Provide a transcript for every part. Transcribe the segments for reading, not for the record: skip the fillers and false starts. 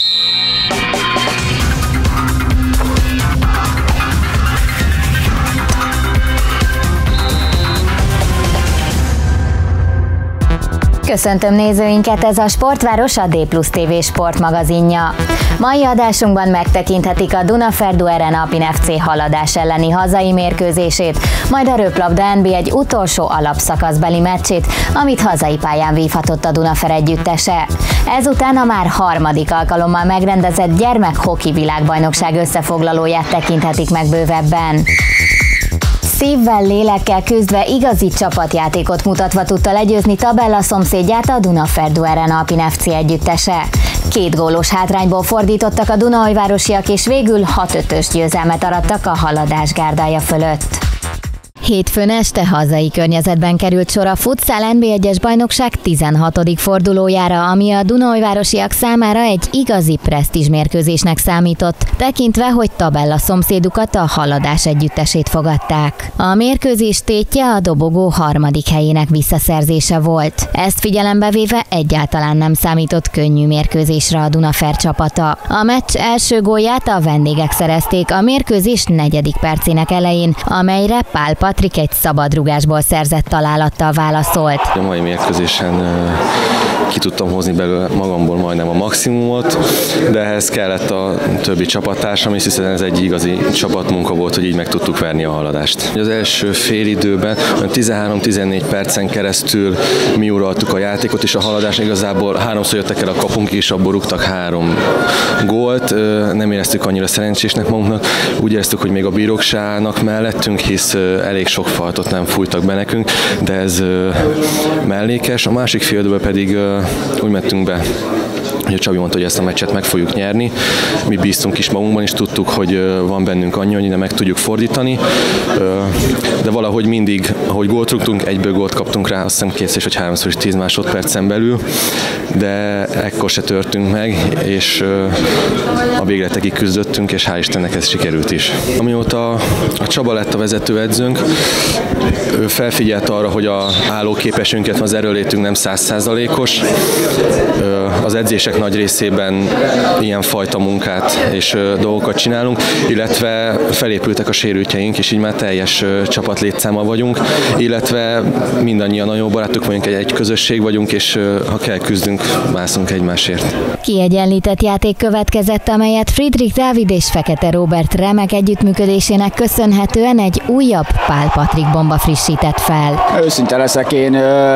Köszöntöm nézőinket, ez a Sportváros, a D+ TV sportmagazinja. Mai adásunkban megtekinthetik a Dunaferdu Arena Alpin FC Haladás elleni hazai mérkőzését, majd a röplabda NB egy utolsó alapszakaszbeli meccsét, amit hazai pályán vívhatott a Dunafer együttese. Ezután a már harmadik alkalommal megrendezett gyermekhoki világbajnokság összefoglalóját tekinthetik meg bővebben. Szívvel, lélekkel küzdve, igazi csapatjátékot mutatva tudta legyőzni tabella szomszédját, a Dunaferdu Arena Alpin FC együttese. 2 gólos hátrányból fordítottak a dunaújvárosiak, és végül 6-5-ös győzelmet arattak a Haladás gárdája fölött. Hétfőn este hazai környezetben került sor a Futsal NB1-es bajnokság 16. fordulójára, ami a dunaújvárosiak számára egy igazi presztízsmérkőzésnek számított, tekintve, hogy tabella szomszédukat, a Haladás együttesét fogadták. A mérkőzés tétje a dobogó 3. helyének visszaszerzése volt. Ezt figyelembe véve egyáltalán nem számított könnyű mérkőzésre a Dunafer csapata. A meccs első gólját a vendégek szerezték a mérkőzés 4. percének elején, amelyre Pál Patrik egy szabadrugásból szerzett találattal válaszolt. A mai mérkőzésen ki tudtam hozni belőle magamból majdnem a maximumot, de ehhez kellett a többi csapattársam, és hiszen ez egy igazi csapatmunka volt, hogy így meg tudtuk verni a Haladást. Az első félidőben 13-14 percen keresztül mi uraltuk a játékot, és a Haladás igazából 3-szor jöttek el a kapunk, és abból rúgtak 3 gólt. Nem éreztük annyira szerencsésnek magunknak, úgy éreztük, hogy még a bírókságnak mellettünk, hisz elég sok faltot nem fújtak be nekünk, de ez mellékes. A másik félidőben pedig úgy mentünk be, hogy a Csabi mondta, hogy ezt a meccset meg fogjuk nyerni. Mi bíztunk is magunkban, és tudtuk, hogy van bennünk annyi, hogy meg tudjuk fordítani, de valahogy mindig, ahogy gólt rúgtunk, egyből gólt kaptunk rá, azt hiszem 2-szer vagy 3-szor is 10 másodpercen belül, de ekkor se törtünk meg, és a végletekig küzdöttünk, és hál' Istennek ez sikerült is. Amióta a Csaba lett a vezetőedzőnk, ő felfigyelt arra, hogy a állóképességünket, az erőlétünk nem 100%-os. Az edzések nagy részében ilyen fajta munkát és dolgokat csinálunk, illetve felépültek a sérültjeink, és így már teljes csapat létszámmal vagyunk, illetve mindannyian nagyon jó barátok vagyunk, egy közösség vagyunk, és ha kell küzdünk, mászunk egymásért. Kiegyenlített játék következett, amelyet Friedrich Dávid és Fekete Róbert remek együttműködésének köszönhetően egy újabb Pál Patrik bomba frissített fel. Őszinte leszek, én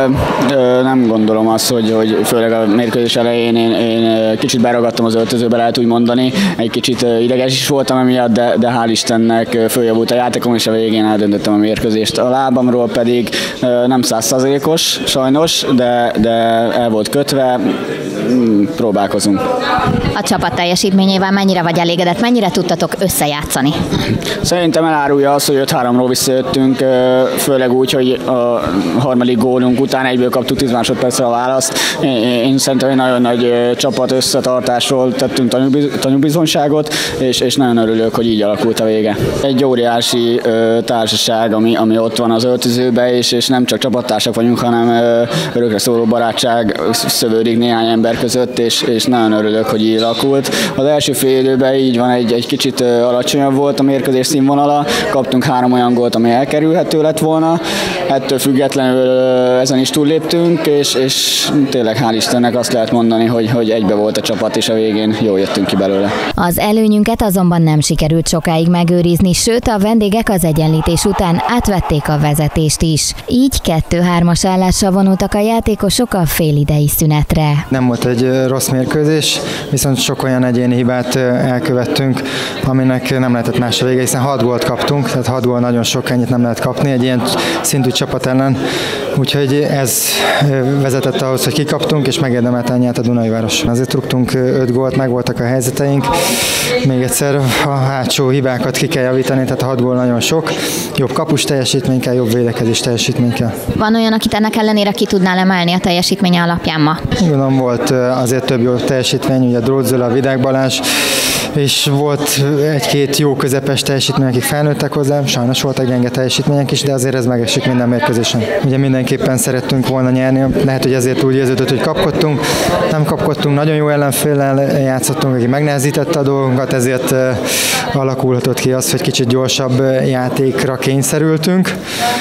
nem gondolom azt, hogy főleg a mérkőzés elején én kicsit beragadtam az öltözőbe, lehet úgy mondani. Egy kicsit ideges is voltam emiatt, de hál' Istennek följavult a játékom, és a végén eldöntöttem a mérkőzést. A lábamról pedig nem 100%-os sajnos, de el volt kötve, próbálkozunk. A csapat teljesítményével mennyire vagy elégedett, mennyire tudtatok összejátszani? Szerintem elárulja azt, hogy 5-3-ról visszajöttünk, főleg úgy, hogy a harmadik gólunk után egyből kaptuk 10 másodpercre a választ. Én szerintem egy nagyon nagy csapat összetartásról tettünk tanúbizonyságot, és nagyon örülök, hogy így alakult a vége. Egy óriási társaság, ami ott van az öltözőben, és nem csak csapattársak vagyunk, hanem örökre szóló barátság szövődik néhány ember között, és nagyon örülök, hogy így alakult. Az első fél időben így van, egy kicsit alacsonyabb volt a mérkőzés színvonala, kaptunk 3 olyan gólt, ami elkerülhető lett volna. Ettől függetlenül ezen is túlléptünk, és tényleg hál' Istennek azt lehet mondani, hogy egybe volt a csapat, és a végén jól jöttünk ki belőle. Az előnyünket azonban nem sikerült sokáig megőrizni, sőt a vendégek az egyenlítés után átvették a vezetést is. Így 2-3-as állásra vonultak a játékosok a félidei szünetre. Nem volt egy rossz mérkőzés, viszont sok olyan egyéni hibát elkövettünk, aminek nem lehetett más a vége, hiszen 6 gólt kaptunk, tehát 6 gól nagyon sok, ennyit nem lehet kapni egy ilyen szintű csapat ellen. Úgyhogy ez vezetett ahhoz, hogy kikaptunk, és megérdemelten nyert a Dunaújváros. Azért rúgtunk 5 gólt, meg voltak a helyzeteink. Még egyszer a hátsó hibákat ki kell javítani, tehát a 6 gól nagyon sok. Jobb kapus teljesítmény kell, jobb védekezés teljesítmény kell. Van olyan, akit ennek ellenére ki tudnál emelni a teljesítménye alapján ma? Gondolom volt azért több jó teljesítmény, ugye Drót Zöla, Vidák Balázs, és volt egy-két jó közepes teljesítmény, akik felnőttek hozzá, sajnos voltak gyenge teljesítmények is, de azért ez megesik minden mérkőzésen. Ugye mindenképpen szerettünk volna nyerni, lehet, hogy ezért úgy érződött, hogy kapkodtunk, nem kapkodtunk, nagyon jó ellenféllel játszottunk, aki megnehezítette a dolgunkat, ezért alakulhatott ki az, hogy kicsit gyorsabb játékra kényszerültünk.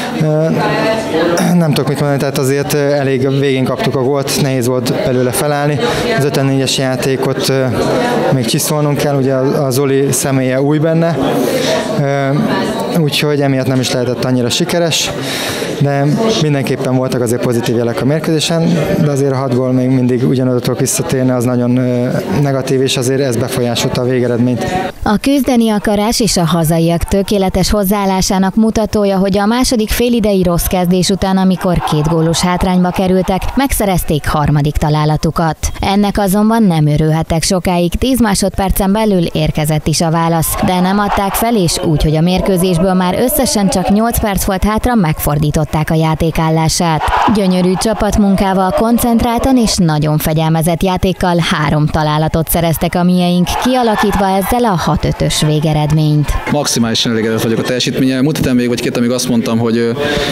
Nem tudok mit mondani, tehát azért elég végén kaptuk a gólt, nehéz volt belőle felállni. Az 54-es játékot még csiszolnunk kell, ugye a Zoli személye új benne, úgyhogy emiatt nem is lehetett annyira sikeres, de mindenképpen voltak azért pozitív jelek a mérkőzésen, de azért a 6 gól még mindig ugyanoda tudok visszatérni, az nagyon negatív, és azért ez befolyásolta a végeredményt. A küzdeni akarás és a hazaiak tökéletes hozzáállásának mutatója, hogy a második félidei rossz kezdés után, amikor 2 gólos hátrányba kerültek, megszerezték harmadik találatukat. Ennek azonban nem örülhettek sokáig, 10 másodpercen belül érkezett is a válasz, de nem adták fel, és úgy, hogy a mérkőzésből már összesen csak 8 perc volt hátra, megfordították a játékállását. Gyönyörű csapatmunkával, koncentráltan és nagyon fegyelmezett játékkal 3 találatot szereztek a mieink, kialakítva ezzel a 6-5-ös végeredményt. Maximálisan elégedett vagyok a teljesítménnyel. Múlt még vagy 2, amíg azt mondtam, hogy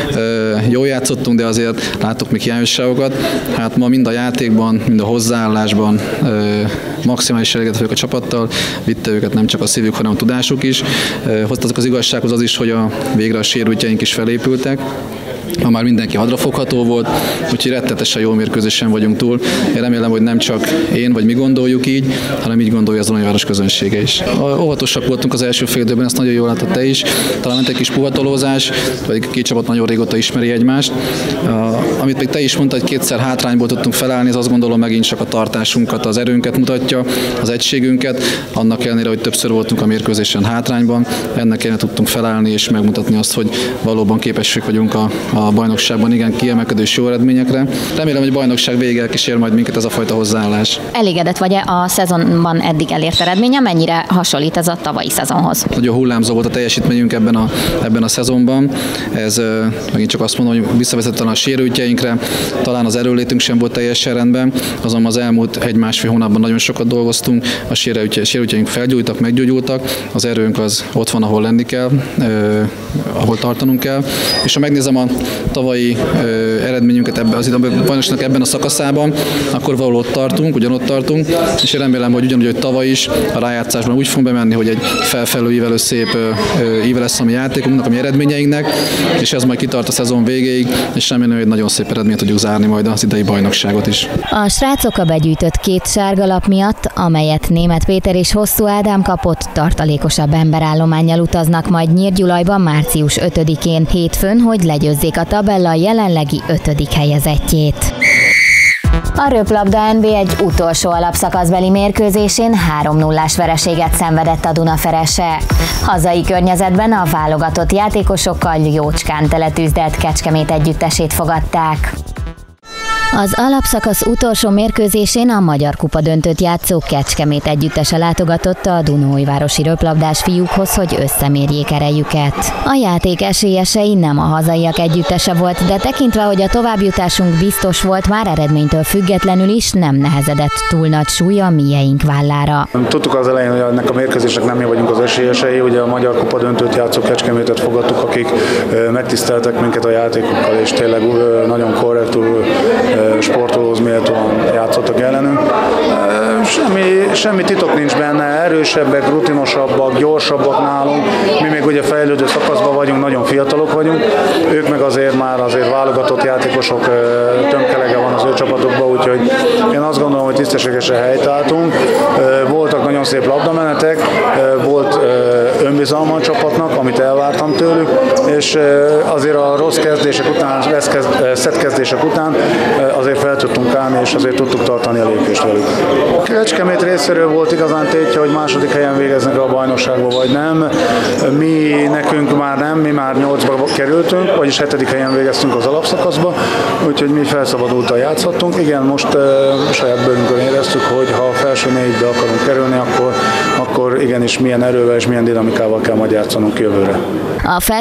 jól játszottunk, de azért láttuk még hiányosságokat. Hát ma mind a játékban, mind a hozzáállásban maximálisan elégedett vagyok a csapattal. Vitte őket nem csak a szívük, hanem a tudásuk is. Hoztak az igazsághoz az is, hogy végre a sérültjeink is felépültek. Ma már mindenki hadrafogható volt, úgyhogy rettetesen jó mérkőzésen vagyunk túl. Én remélem, hogy nem csak én vagy mi gondoljuk így, hanem így gondolja az Dunai közönsége is. Óvatosak voltunk az első fél időben, ezt nagyon jól láttad te is. Talán ment egy kis puhatolózás, vagy 2 csapat nagyon régóta ismeri egymást. Amit még te is mondtad, hogy 2-szer hátrányból tudtunk felállni, ez azt gondolom megint csak a tartásunkat, az erőnket mutatja, az egységünket. Annak ellenére, hogy többször voltunk a mérkőzésen hátrányban, ennek ellenére tudtunk felállni és megmutatni azt, hogy valóban képesek vagyunk a bajnokságban igen kiemelkedő jó eredményekre. Remélem, hogy a bajnokság végig elkísér majd minket ez a fajta hozzáállás. Elégedett vagy a szezonban eddig elért eredménye, mennyire hasonlít ez a tavalyi szezonhoz? Nagyon hullámzó volt a teljesítményünk ebben a szezonban. Ez megint csak azt mondom, hogy visszavezetlen a sérültjeinkre, talán az erőlétünk sem volt teljesen rendben, azonban az elmúlt 1-1,5 hónapban nagyon sokat dolgoztunk, a sérültjeink felgyújtak, meggyógyultak, az erőnk az ott van, ahol lenni kell, ahol tartanunk kell, és ha megnézem a tavalyi eredményünket a bajnokságnak ebben a szakaszában, akkor valahol ott tartunk, ugyanott tartunk, és én remélem, hogy ugyanúgy, hogy tavaly is a rájátszásban úgy fogunk bemenni, hogy egy felfelő ívelő szép íve lesz a mi játékunknak, a mi eredményeinknek, és ez majd kitart a szezon végéig, és remélem, hogy egy nagyon szép eredményt tudjuk zárni majd az idei bajnokságot is. A srácok a begyűjtött 2 sárgalap miatt, amelyet Németh Péter és Hosszú Ádám kapott, tartalékosabb emberállománnyal utaznak majd Nyírgyulajban március 5-én hétfőn, hogy legyőzzék a tabella jelenlegi 5. helyezettjét. A röplabda NB egy utolsó alapszakaszbeli mérkőzésén 3-0-ás vereséget szenvedett a Dunaferese. Hazai környezetben a válogatott játékosokkal jócskán teletűzdelt Kecskemét együttesét fogadták. Az alapszakasz utolsó mérkőzésén a Magyar Kupa döntőt játszó Kecskemét együttese látogatott a Dunaújvárosi röplabdás fiúkhoz, hogy összemérjék erejüket. A játék esélyesei nem a hazaiak együttese volt, de tekintve, hogy a továbbjutásunk biztos volt, már eredménytől függetlenül is nem nehezedett túl nagy súly a mieink vállára. Tudtuk az elején, hogy ennek a mérkőzésnek nem mi vagyunk az esélyesei, ugye a Magyar Kupa döntőt játszó Kecskemétet fogadtuk, akik megtiszteltek minket a játékokkal, és tényleg nagyon korrektül sportolóhoz méltóan játszottak ellenünk. Semmi titok nincs benne, erősebbek, rutinosabbak, gyorsabbak nálunk. Mi még ugye fejlődő szakaszban vagyunk, nagyon fiatalok vagyunk. Ők meg azért válogatott játékosok, tömkelege van az ő csapatokban, úgyhogy én azt gondolom, hogy tisztességesen helytálltunk. Voltak nagyon szép labdamenetek, volt önbizalma a csapatnak, amit elvártam tőlük, és azért a rossz kezdések után, szettkezdések után azért fel tudtunk állni, és azért tudtuk tartani a lépést velük. A Kecskemét részéről volt igazán tétje, hogy második helyen végeznek a bajnokságba, vagy nem. Nekünk már nem, mi már 8-ba kerültünk, vagyis 7. helyen végeztünk az alapszakaszba, úgyhogy mi felszabadultan játszhattunk. Igen, most saját bőrünkön éreztük, hogy ha a felső 4-be akarunk kerülni, akkor igenis milyen erővel és milyen dinamikával kell majd játszanunk jövőre. A felszabadult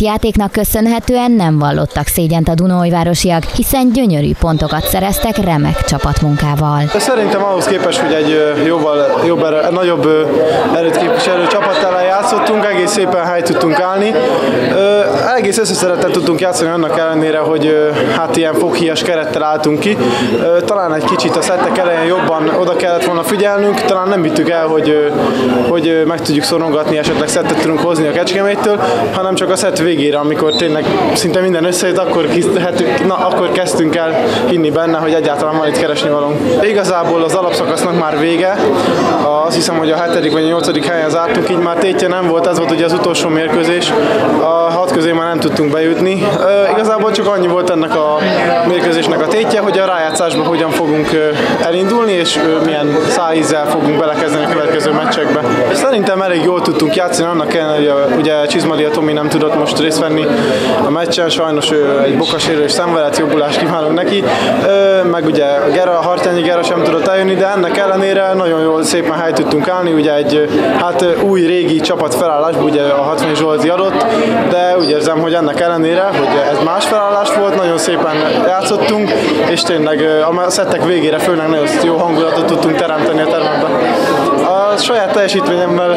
játéknak köszönhetően nem vallottak szégyent a dunaújvárosiak, hiszen gyönyörű pontokat szereztek remek csapatmunkával. Szerintem ahhoz képest, hogy egy nagyobb erőt képviselő csapat ellen játszottunk, egész szépen helyt tudtunk állni. Egész összeszerettel tudtunk játszani annak ellenére, hogy hát ilyen foghíjas kerettel álltunk ki. Talán egy kicsit a szettek elején jobban oda kellett volna figyelnünk, talán nem vittük el, hogy meg tudjuk szorongatni, esetleg szettet tudunk hozni a Kecskeméttől, hanem csak a szett végére, amikor tényleg szinte minden összejött, akkor kezdtünk el hinni benne, hogy egyáltalán van itt keresni valónk. Igazából az alapszakasznak már vége, azt hiszem, hogy a 7. vagy a 8. helyen zártunk, így már tétje nem volt, ez volt ugye az utolsó mérkőzés, a 6 közé már nem tudtunk bejutni. Igazából csak annyi volt ennek a mérkőzésnek a tétje, hogy a rájátszásban hogyan fogunk elindulni, és milyen szájízzel fogunk belekezdeni a következő meccsekbe. Szerintem elég jól tudtunk játszani, annak ellenére, hogy ugye Csizmadia Tomi nem tudott most részt venni a meccsen, sajnos ő egy bokasérülés szenvedett, jobbulást kívánunk neki, meg ugye Hartányi Gera sem tudott eljönni, de ennek ellenére nagyon jól szépen helyt tudtunk állni, ugye egy új régi csapat felállásban, ugye a 60 Zsolti adott, de úgy érzem, hogy ennek ellenére, hogy ez más felállás volt, nagyon szépen játszottunk, és tényleg a szettek végére főleg nagyon jó hangulatot tudtunk teremteni a teremben. A saját teljesítményemmel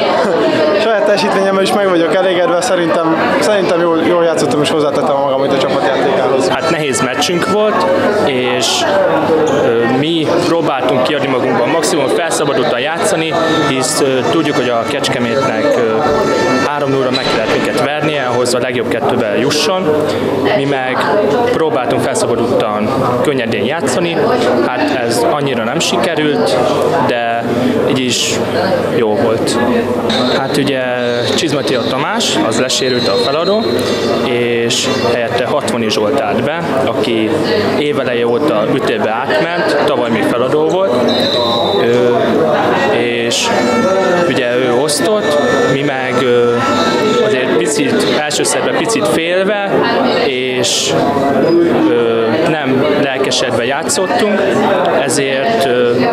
is meg vagyok elégedve, szerintem jól játszottam és hozzátettem magam itt a csapatjátékához. Hát nehéz meccsünk volt, és mi próbáltunk kiadni magunkban maximum felszabadultan játszani, hisz tudjuk, hogy a Kecskemétnek 3-0-ra meg kellett minket vernie, ahhoz a legjobb 2-be jusson. Mi meg próbáltunk felszabadultan könnyedén játszani, hát ez annyira nem sikerült, de így is jó volt. Hát ugye Csizmadia Tamás, az lesérült a feladó, és helyette 60 Zsolt állt be, aki éveleje óta ütőbe átment, tavaly még feladó volt, és ugye ő osztott, mi meg azért első szerben picit félve, és nem lelkesedve játszottunk, ezért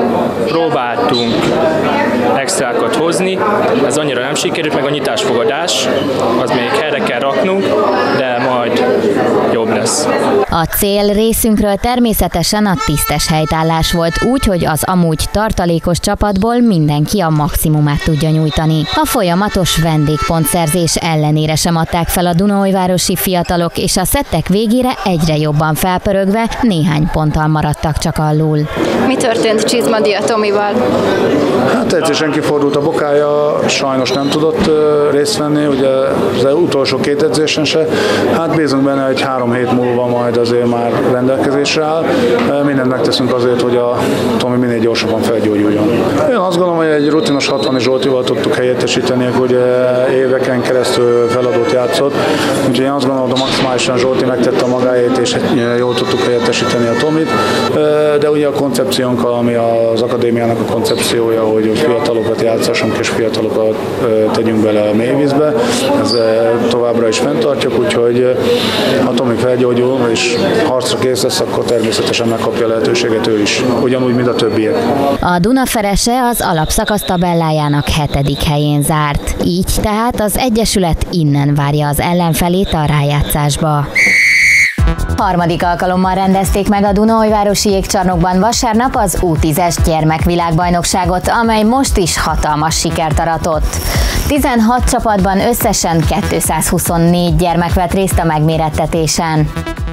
próbáltunk extrákat hozni, ez annyira nem sikerült, meg a nyitásfogadás, az még helyre kell raknunk, de majd jobb lesz. A cél részünkről természetesen a tisztes helytállás volt, úgy, hogy az amúgy tartalékos csapatból mindenki a maximumát tudja nyújtani. A folyamatos vendégpontszerzés ellenére sem adták fel a dunaújvárosi fiatalok, és a szettek végére egyre jobban felpörögve néhány ponttal maradtak csak alul. Mi történt Csizmadia Tomival? Hát edzésen kifordult a bokája, sajnos nem tudott részt venni, ugye az utolsó 2 edzésen se. Hát bízunk benne, hogy 3 hét múlva majd azért már rendelkezésre áll. Mindent megteszünk azért, hogy a Tomi minél gyorsabban felgyógyuljon. Én azt gondolom, hogy egy rutinos 60 Zsoltival tudtuk helyettesíteni, hogy éveken keresztül feladót játszott. Úgyhogy én azt gondolom, hogy maximálisan Zsolti megtette a magáét, és jól tudtuk helyettesíteni a Tomit. De ugye a koncepciónk, ami az akadémiának a koncepciója, hogy fiatalokat játszassunk és fiatalokat tegyünk bele a mélyvízbe. Ez továbbra is fenntartjuk, úgyhogy ha Tomi felgyógyul és harcra kész lesz, akkor természetesen megkapja a lehetőséget ő is, ugyanúgy, mint a többiek. A Dunaferese az alapszakasz tabellájának 7. helyén zárt. Így tehát az Egyesület innen várja az ellenfelét a rájátszásba. Harmadik alkalommal rendezték meg a Dunaújvárosi Jégcsarnokban vasárnap az U10-es gyermekvilágbajnokságot, amely most is hatalmas sikert aratott. 16 csapatban összesen 224 gyermek vett részt a megmérettetésen.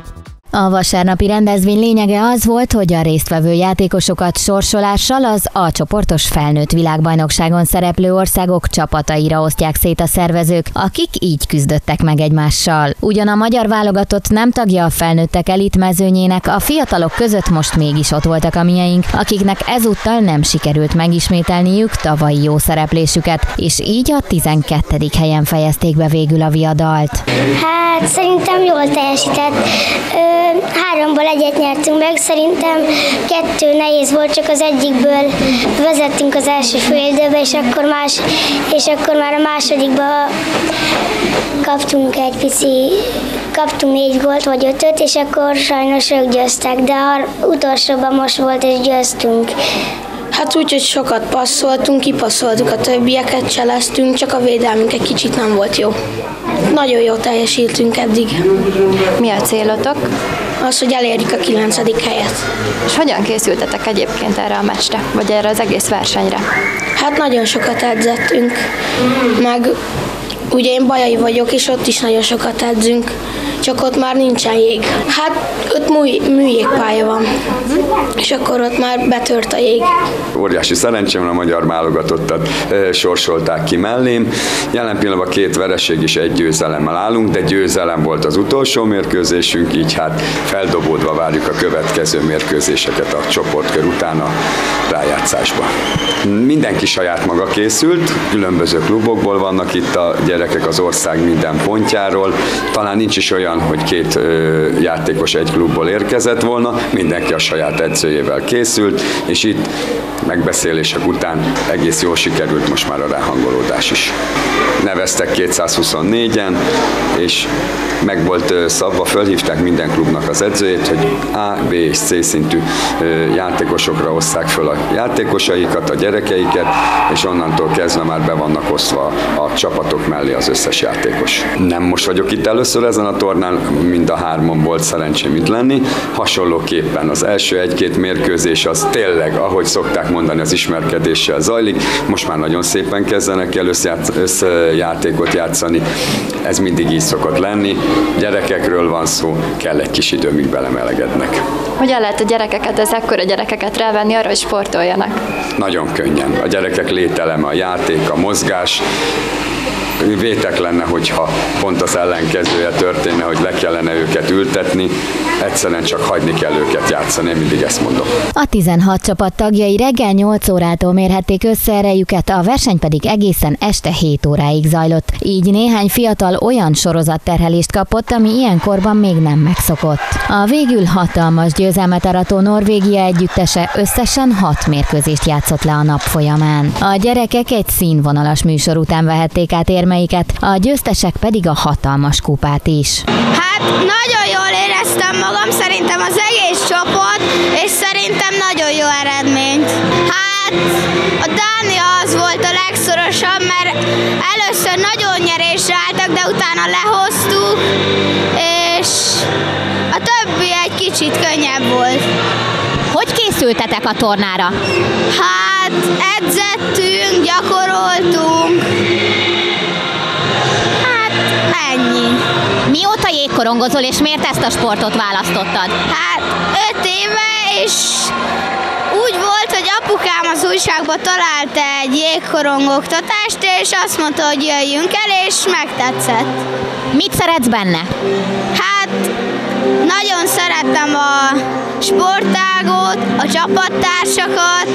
A vasárnapi rendezvény lényege az volt, hogy a résztvevő játékosokat sorsolással az A-csoportos felnőtt világbajnokságon szereplő országok csapataira osztják szét a szervezők, akik így küzdöttek meg egymással. Ugyan a magyar válogatott nem tagja a felnőttek elitmezőnyének, a fiatalok között most mégis ott voltak a mieink, akiknek ezúttal nem sikerült megismételniük tavalyi jó szereplésüket, és így a 12. helyen fejezték be végül a viadalt. Hát szerintem jól teljesített. 3-ból 1-et nyertünk meg, szerintem 2 nehéz volt, csak az egyikből vezettünk az első félidőbe, és akkor már a másodikba kaptunk 4 gólt vagy 5-öt, és akkor sajnos ők győztek, de utolsóban most volt, és győztünk. Hát úgy, hogy sokat passzoltunk, kipasszoltuk a többieket, cseleztünk, csak a védelmünk egy kicsit nem volt jó. Nagyon jól teljesítünk eddig. Mi a célotok? Az, hogy elérjük a 9. helyet. És hogyan készültetek egyébként erre a meccsre, vagy erre az egész versenyre? Hát nagyon sokat edzettünk, meg ugye én bajai vagyok, és ott is nagyon sokat edzünk, csak ott már nincsen jég. Hát ott műjégpálya van, és akkor ott már betört a jég. Óriási szerencsém, a magyar válogatottat sorsolták ki mellém. Jelen pillanatban 2 vereség és 1 győzelemmel állunk, de győzelem volt az utolsó mérkőzésünk, így hát feldobódva várjuk a következő mérkőzéseket a csoportkör után a rájátszásba. Mindenki saját maga készült, különböző klubokból vannak itt a gyerekek az ország minden pontjáról. Talán nincs is olyan, hogy 2 játékos egy klubból érkezett volna, mindenki a saját edzőjével készült, és itt megbeszélések után egész jól sikerült most már a ráhangolódás is. Neveztek 224-en, és meg volt szabva, fölhívták minden klubnak az edzőjét, hogy A, B és C szintű játékosokra osszák föl a játékosaikat, a gyerekeiket, és onnantól kezdve már be vannak osztva a csapatok mellé az összes játékos. Nem most vagyok itt először ezen a tornán, mind a 3-on volt szerencsém itt lenni. Hasonlóképpen az első 1-2 mérkőzés az tényleg, ahogy szokták mondani, az ismerkedéssel zajlik. Most már nagyon szépen kezdenek el összjátékot játszani. Ez mindig így szokott lenni. Gyerekekről van szó, kell egy kis idő, míg belemelegednek. Hogyan lehet a gyerekeket, az ekkora gyerekeket rávenni arra, hogy sportoljanak? Nagyon könnyen. A gyerekek lételeme, a játék, a mozgás. Vétek lenne, hogyha pont az ellenkezője történne, hogy le kellene őket ültetni, egyszerűen csak hagyni kell őket játszani, én mindig ezt mondom. A 16 csapat tagjai reggel 8 órától mérhették össze erejüket, a verseny pedig egészen este 7 óráig zajlott. Így néhány fiatal olyan sorozatterhelést kapott, ami ilyenkorban még nem megszokott. A végül hatalmas győzelmet arató Norvégia együttese összesen 6 mérkőzést játszott le a nap folyamán. A gyerekek egy színvonalas műsor után vehették át érmeiket, a győztesek pedig a hatalmas kupát is. Hát nagyon jól éreztem magam, szerintem az egész csapat, és szerintem nagyon jó eredményt. Hát a Dánia az volt a legszorosabb, mert először nagyon nyerésre álltak, de utána lehoztuk, és a többi egy kicsit könnyebb volt. Hogy készültetek a tornára? Hát edzettünk, gyakoroltunk. Hát ennyi. Mióta jégkorongozol, és miért ezt a sportot választottad? Hát 5 éve, és úgy volt, hogy apukám az újságban talált egy jégkorongoktatást, és azt mondta, hogy jöjjünk el, és megtetszett. Mit szeretsz benne? Hát nagyon szeretem a sportágot, a csapattársakat,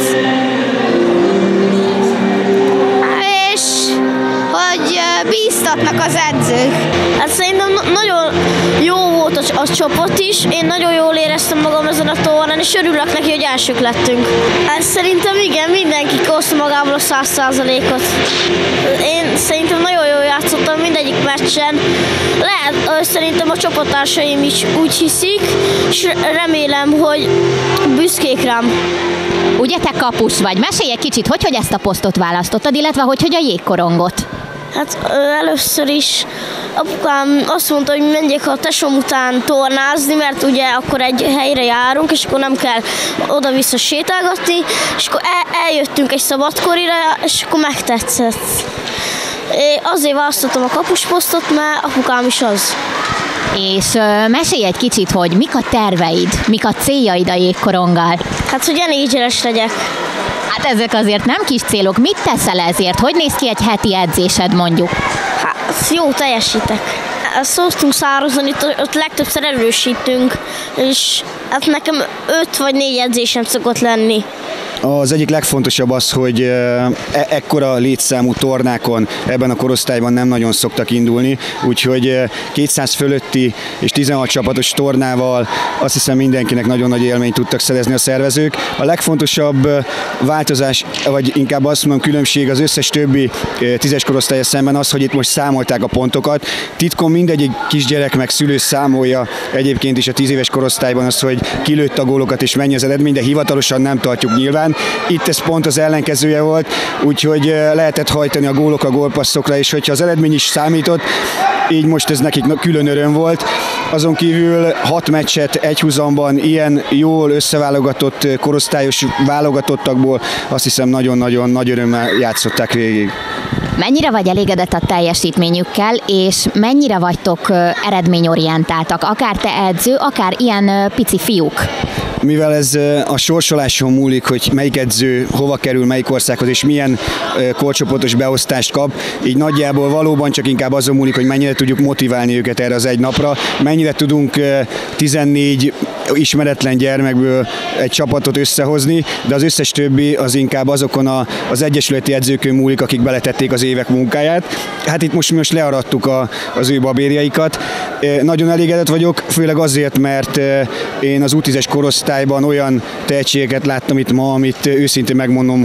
és hogy bíztatnak az edzők. Hát szerintem nagyon jó volt a csapat is, én nagyon jól éreztem magam ezen a tornán, és örülök neki, hogy elsők lettünk. Hát szerintem igen, mindenki hozta magából a 100%-ot. Én szerintem nagyon jól játszottam mindegyik meccsen. Lehet, szerintem a csapattársaim is úgy hiszik, és remélem, hogy büszkék rám. Ugye te kapus vagy? Mesélj egy kicsit, hogy ezt a posztot választottad, illetve hogy a jégkorongot? Hát először is apukám azt mondta, hogy menjek a tesóm után tornázni, mert ugye akkor egy helyre járunk, és akkor nem kell oda-vissza sétálgatni, és akkor eljöttünk egy szabadkorira, és akkor megtetszett. Azért választottam a kapusposztot, mert apukám is az. És mesélj egy kicsit, hogy mik a terveid, mik a céljaid a jégkoronggal? Hát, hogy NHL-es legyek. Hát ezek azért nem kis célok. Mit teszel ezért? Hogy néz ki egy heti edzésed mondjuk? Hát jó teljesítek. Szoktunk szározni, ott legtöbbször erősítünk, és hát nekem 5 vagy 4 edzésem szokott lenni. Az egyik legfontosabb az, hogy ekkora létszámú tornákon ebben a korosztályban nem nagyon szoktak indulni, úgyhogy 200 fölötti és 16 csapatos tornával azt hiszem mindenkinek nagyon nagy élményt tudtak szerezni a szervezők. A legfontosabb változás, vagy inkább azt mondom különbség az összes többi 10-es korosztálya szemben az, hogy itt most számolták a pontokat. Titkon mindegyik kisgyerek meg szülő számolja egyébként is a 10 éves korosztályban az, hogy kilőtt a gólokat és mennyi az eredmény, de hivatalosan nem tartjuk nyilván. ellen. Itt ez pont az ellenkezője volt, úgyhogy lehetett hajtani a gólok a gólpasszokra, és hogyha az eredmény is számított, így most ez nekik külön öröm volt. Azon kívül 6 meccset egyhuzamban ilyen jól összeválogatott korosztályos válogatottakból azt hiszem nagyon-nagyon nagy örömmel játszották végig. Mennyire vagy elégedett a teljesítményükkel, és mennyire vagytok eredményorientáltak, akár te edző, akár ilyen pici fiúk? Mivel ez a sorsoláson múlik, hogy melyik edző hova kerül, melyik országhoz, és milyen korcsoportos beosztást kap, így nagyjából valóban csak inkább azon múlik, hogy mennyire tudjuk motiválni őket erre az egy napra, mennyire tudunk 14 ismeretlen gyermekből egy csapatot összehozni, de az összes többi az inkább azokon az egyesületi edzőkön múlik, akik beletették az évek munkáját. Hát itt most learadtuk az ő babérjaikat. Nagyon elégedett vagyok, főleg azért, mert én az U10-es korosztályban olyan tehetségeket láttam itt ma, amit őszintén megmondom,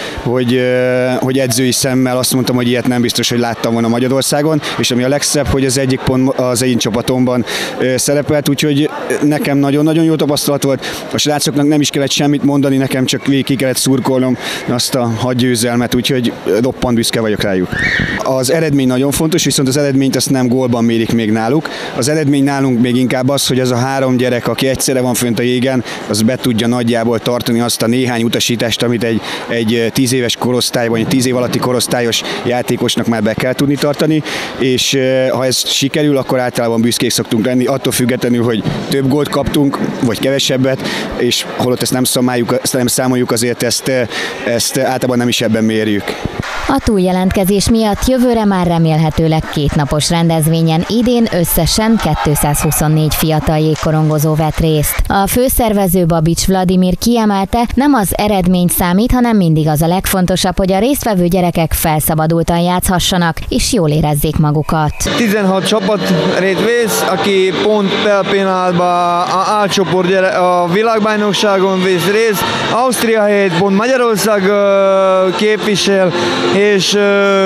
hogy edzői szemmel azt mondtam, hogy ilyet nem biztos, hogy láttam volna Magyarországon, és ami a legszebb, hogy az egyik pont az én csapatomban szerepelt, úgyhogy nekem nagyon jó tapasztalat volt. A srácoknak nem is kellett semmit mondani, nekem csak végig ki kellett szurkolnom azt a 6 győzelmet, úgyhogy roppant büszke vagyok rájuk. Az eredmény nagyon fontos, viszont az eredményt azt nem gólban mérik még náluk. Az eredmény nálunk még inkább az, hogy az a 3 gyerek, aki egyszerre van fönt a jégen, az be tudja nagyjából tartani azt a néhány utasítást, amit egy 10 éves korosztályban, egy 10 év alatti korosztályos játékosnak már be kell tudni tartani, és ha ez sikerül, akkor általában büszkék szoktunk lenni, attól függetlenül, hogy több gólt kaptunk, vagy kevesebbet, és holott ezt nem számoljuk, azért ezt általában nem is ebben mérjük. A túljelentkezés miatt jövőre már remélhetőleg 2 napos rendezvényen idén összesen 224 fiatal jégkorongozó vett részt. A főszervező Babics Vladimir kiemelte, nem az eredmény számít, hanem mindig az a legfontosabb, hogy a résztvevő gyerekek felszabadultan játszhassanak és jól érezzék magukat. 16 csapat vesz, aki pont per pillanatban a A-csoport a világbajnokságon vesz részt. Ausztria helyett pont Magyarország képvisel, és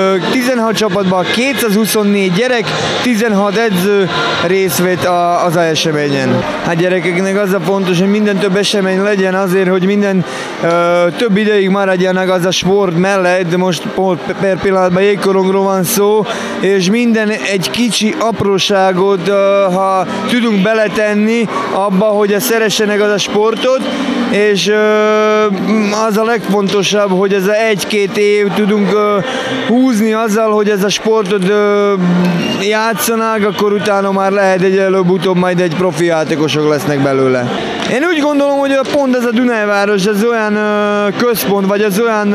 16 csapatban 224 gyerek, 16 edző részt vett az eseményen. Hát gyerekeknek az a fontos, hogy minden több esemény legyen azért, hogy minden több ideig maradjanak az a sport mellett, de most per pillanatban jégkorongról van szó, és minden egy kicsi apróságot, ha tudunk beletenni abba, hogy szeressenek az a sportot, és az a legfontosabb, hogy ez a 1-2 év tudunk húzni azzal, hogy ez a sportot játszanak, akkor utána már lehet előbb-utóbb majd egy profi játékosok lesznek belőle. Én úgy gondolom, hogy pont ez a Dunajváros, ez olyan központ, vagy az olyan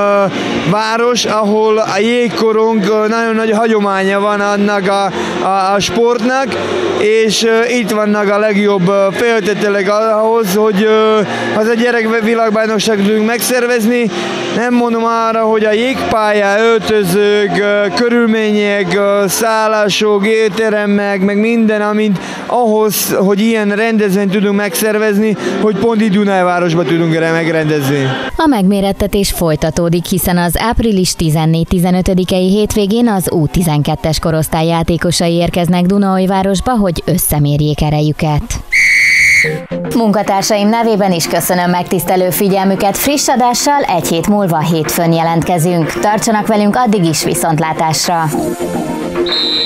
város, ahol a jégkorong nagyon nagy hagyománya van annak a sportnak, és itt vannak a legjobb feltételek ahhoz, hogy az a gyerek világbajnokságot tudunk megszervezni. Nem mondom arra, hogy a jégpálya, öltözők, körülmények, szállások, éttermek, meg minden, amit ahhoz, hogy ilyen rendezvényt tudunk megszervezni, hogy pont itt Dunajvárosban tudunk megrendezni. A megmérettetés folytatódik, hiszen az április 14-15-i hétvégén az U12-es korosztály játékosai érkeznek Dunaújvárosba, hogy összemérjék erejüket. Munkatársaim nevében is köszönöm megtisztelő figyelmüket, friss adással egy hét múlva hétfőn jelentkezünk. Tartsanak velünk addig is, viszontlátásra!